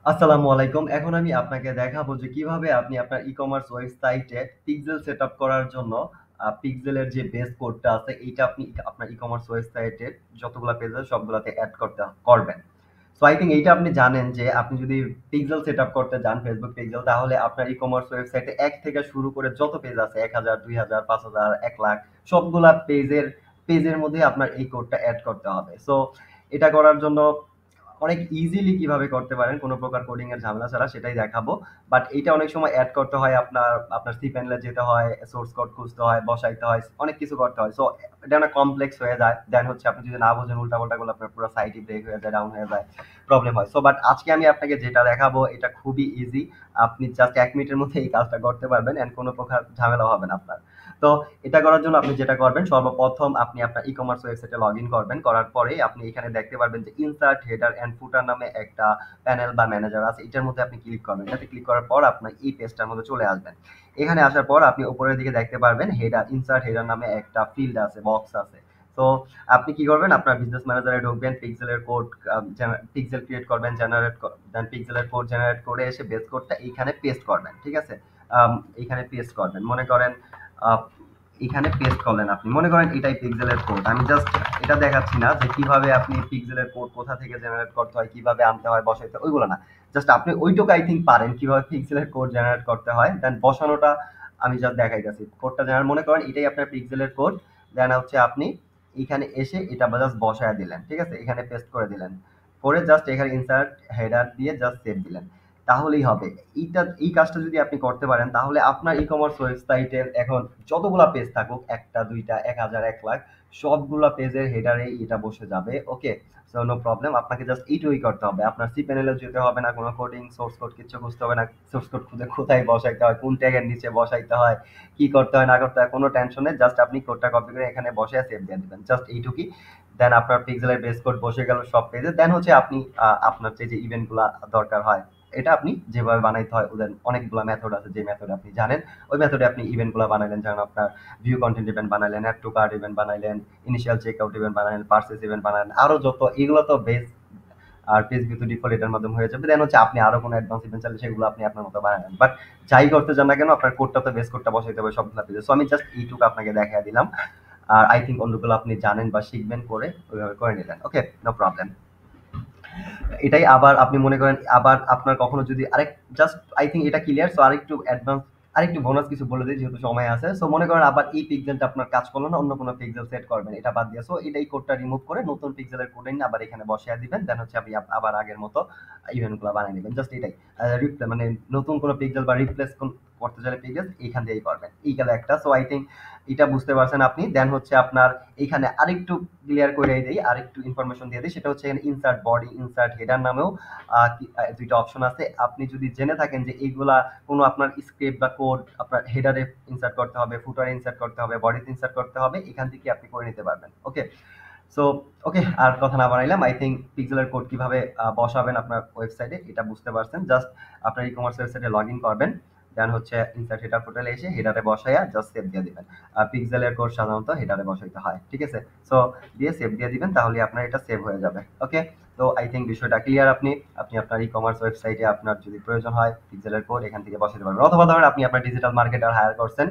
আসসালামু আলাইকুম। এখন আমি আপনাকে দেখাবো যে কিভাবে আপনি আপনার ই-কমার্স ওয়েবসাইটে পিক্সেল সেটআপ করার জন্য পিক্সেলের যে বেস কোডটা আছে এইটা আপনি আপনার ই-কমার্স ওয়েবসাইটে যতগুলা পেজ আছে সবগুলাতে এড করবেন। সো আই থিংক এইটা আপনি জানেন যে আপনি যদি পিক্সেল সেটআপ করতে যান ফেসবুক পিক্সেল তাহলে আপনার ই-কমার্স ওয়েবসাইটে ১ থেকে শুরু করে যত পেজ আছে ১,০০০, ২,০০০, ৫,০০০, ১,০০,০০০ সবগুলা পেজের মধ্যে আপনার এই কোডটা এড করতে হবে। সো এটা করার জন্য অনেক ইজিলি কিভাবে করতে পারেন কোনো প্রকার কোডিং এর ঝামেলা ছাড়া সেটাই দেখাবো। বাট এইটা অনেক সময় এড করতে হয় আপনার সি প্যানেলে যেতে হয়, সোর্স কোড খুঁজতে হয়, বসাইতে হয়, অনেক কিছু করতে হয়। সো এটা অনেক কমপ্লেক্স হয়ে যায়। দেন হচ্ছে আপনি যদি না বোঝেন উল্টাপাল্টা করলে আপনার পুরো সাইটই ব্রেক হয়ে যায়, ডাউন হয়ে যায়, প্রবলেম হয়। সো বাট আজকে আমি আপনাকে যেটা দেখাবো এটা খুবই ইজি। আপনি জাস্ট ১ মিনিটের মধ্যে এই কাজটা করতে পারবেন এন্ড কোনো প্রকার ঝামেলা হবে না আপনার। তো এটা করার জন্য আপনি যেটা করবেন সর্বপ্রথম আপনি আপনার ই-কমার্স ওয়েবসাইটে লগইন করবেন। করার পরেই আপনি এখানে দেখতে পারবেন যে ইনসার্ট, হেডার এন্ড ফুটার নামে একটা প্যানেল বা ম্যানেজার আছে। এটার মধ্যে আপনি ক্লিক করবেন। এটাতে ক্লিক করার পর আপনার এই পেজটার মধ্যে চলে আসবেন। এখানে আসার পর আপনি উপরের দিকে দেখতে পারবেন হেডার, ইনসার্ট হেডার নামে একটা ফিল্ড আছে, বক্স আছে। তো আপনি কি করবেন আপনার বিজনেস ম্যানেজারে ঢুকবেন, পিক্সেলের কোড পিক্সেল ক্রিয়েট করবেন, দেন পিক্সেলের কোড জেনারেট করে এসে বেস কোডটা এইখানে পেস্ট করবেন। ঠিক আছে? এইখানে পেস্ট করবেন। মনে করেন আহ, এখানে পেস্ট করলেন আপনি মনে করেন এটাই পিক্সেলের কোড। আমি জাস্ট এটা দেখাচ্ছি না যে কিভাবে আপনি পিক্সেলের কোড কোথা থেকে জেনারেট করতে হয়, কিভাবে আনতে হয়, বসাইতে হয়, ওইগুলো না। জাস্ট আপনি ওইটুকু আই থিঙ্ক পারেন কিভাবে পিক্সেলের কোড জেনারেট করতে হয়। দেন বসানোটা আমি জাস্ট দেখাইতেছি। কোডটা জেনারেট মনে করেন এটাই আপনার পিক্সেলের কোড। দেন হচ্ছে আপনি এখানে এসে এটা জাস্ট বসায় দিলেন। ঠিক আছে? এখানে পেস্ট করে দিলেন। করে জাস্ট এখানে ইনসার্ট হেডার দিয়ে জাস্ট সেভ দিলেন। তাহলেই হবে। এই কাজটা যদি আপনি করতে পারেন তাহলে আপনার ই-কমার্স ওয়েবসাইটের এখন যতগুলা পেজ থাকুক ১টা, ২টা, ১,০০০, ১,০০,০০০ সবগুলা পেজের হেডারে এটা বসে যাবে। ওকে? So no problem. আপনাকে জাস্ট এইটুকুই করতে হবে। আপনার সি প্যানেলেও যেতে হবে না, কোনো কোডিং, সোর্স কোড কিচ্ছু খুঁজতে হবে না। সোর্স কোড খুঁজে কোথায় বসাইতে হয়, কোন ট্যাগের নিচে বসাইতে হয়, কি করতে হয় না করতে হয় কোনো টেনশন নেই। জাস্ট আপনি কোডটা কপি করে এখানে বসায় সেভ দিয়ে দিবেন। জাস্ট এইটুকুই। দেন আপনার পিক্সেলের বেস কোড বসে গেল সব পেজে। দেন হচ্ছে আপনি আপনার যে ইভেন্ট গুলা দরকার হয় এটা আপনি যেভাবে বানাইতে হয় ওদের অনেকগুলা মেথড আছে যে মেথড আপনি জানেন ওই মেথডে আপনি ইভেন্ট গুলা বানাইলেন। যেমন আপনার ভিউ কন্টেন্ট ইভেন্ট বানাইলেন, অ্যাড টু কার্ট ইভেন্ট বানাইলেন, ইনিশিয়াল চেকআউট ইভেন্ট বানাইলেন, পার্সেস ইভেন্ট বানাইলেন, আরো যত এগুলো তো বেস আর পেজ ভিউ তো ডিফল্ট এটার মাধ্যমে হয়ে যাবে। দেন হচ্ছে আপনি আরো কোনো অ্যাডভান্স ইভেন্ট চাইলে সেগুলো আপনি আপনার মতো বানাবেন। বাট যাই করতে চান না কেন আপনার কোডটা তো বেস কোডটা বসাইতে হবে সবগুলা পেজে। সো আমি জাস্ট এইটুকু আপনাকে দেখাই দিলাম। আর আই থিঙ্ক অন্যগুলো আপনি জানেন বা শিখবেন করে ওইভাবে করে নিলেন। ওকে? No problem. এটাই আবার আপনি মনে করেন আবার আপনার কখনো যদি আরেক জাস্ট আই থিঙ্ক এটা ক্লিয়ার। সো আরেকটু অ্যাডভান্স আরেকটু বোনাস কিছু বলে দিই যেহেতু সময় আছে। সো মনে করেন আবার এই পিক্সেলটা আপনার কাজ করলো না, অন্য কোনো পিক্সেল সেট করবেন এটা বাদ দিয়ে। সো এই কোডটা রিমুভ করে নতুন পিক্সেলের কোড এনে আবার এখানে বসিয়ে দিবেন। দেন হচ্ছে আপনি আবার আগের মতো ইভেন্ট গুলো বানিয়ে নেবেন। জাস্ট এটাই। মানে নতুন কোনো পিক্সেল বা রিপ্লেস করতে চাইলে পিক্সেল এইখান দিয়েই করবেন। এই গেল একটা। সো আই থিঙ্ক এটা বুঝতে পারছেন আপনি। দেন হচ্ছে আপনার এখানে আরেকটু ক্লিয়ার করে দেই, আরেকটু ইনফরমেশন দিয়ে দিই। সেটা হচ্ছে এখানে ইনসার্ট বডি, ইনসার্ট হেডার নামেও দুইটা অপশন আছে। আপনি যদি জেনে থাকেন যে এইগুলা কোনো আপনার স্ক্রিপ্ট বা কোড আপনার হেডারে ইনসার্ট করতে হবে, ফুটারে ইনসার্ট করতে হবে, বডিতে ইনসার্ট করতে হবে, এখান থেকে আপনি করে নিতে পারবেন। ওকে? সো ওকে, আর কথা না বাড়াইলাম। আই থিঙ্ক পিক্সেলের কোড কিভাবে বসাবেন আপনার ওয়েবসাইটে এটা বুঝতে পারছেন। জাস্ট আপনার ই-কমার্স ওয়েবসাইটে লগ ইন করবেন। দেন হচ্ছে ইনসার্ট হেডার পোর্টালে এসে হেডারে বসাইয়া জাস্ট সেভ দিয়ে দিবেন। আর পিক্সেলের কোড সাধারণত হেডারে বসাইতে হয়। ঠিক আছে? সো দিয়ে সেভ দিয়ে দিবেন তাহলে আপনার এটা সেভ হয়ে যাবে। ওকে? তো আই থিঙ্ক বিষয়টা ক্লিয়ার। আপনি আপনার ই-কমার্স ওয়েবসাইটে আপনার যদি প্রয়োজন হয় পিক্সেলের কোড এখান থেকে বসাতে পারবেন। অথবা ধরেন আপনি আপনার ডিজিটাল মার্কেটার হায়ার করছেন।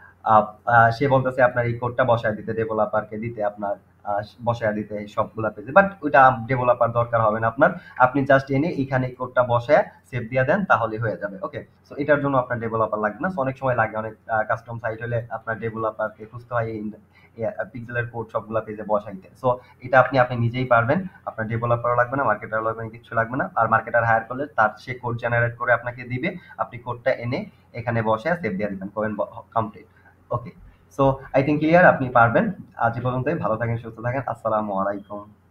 সে বলতেছে আপনার এই কোডটা বসায় দিতে, ডেভেলপারকে দিতে, আপনার বসায় দিতে এই সবগুলা পেজে। বাট ওইটা ডেভেলপার দরকার হবে না আপনার। আপনি জাস্ট এনে এখানে এই কোডটা বসায় সেভ দিয়ে দেন তাহলে হয়ে যাবে। ওকে? সো এটার জন্য আপনার ডেভেলপার লাগবে না। সো অনেক সময় লাগে, অনেক কাস্টম সাইট হলে আপনার ডেভেলপারকে খুঁজতে হয় এই পিক্সেলের কোড সবগুলা পেজে বসাইতে। সো এটা আপনি নিজেই পারবেন। আপনার ডেভেলপারও লাগবে না, মার্কেটারও লাগবে না, কিছু লাগবে না। আর মার্কেটার হায়ার করলে তার সে কোড জেনারেট করে আপনাকে দিবে। আপনি কোডটা এনে এখানে বসে সেভ দিয়ে দিবেন, করেন complete. Okay? So I think clear, আপনি পারবেন। আজ এ পর্যন্তই। ভালো থাকেন, সুস্থ থাকেন। আসসালামু আলাইকুম।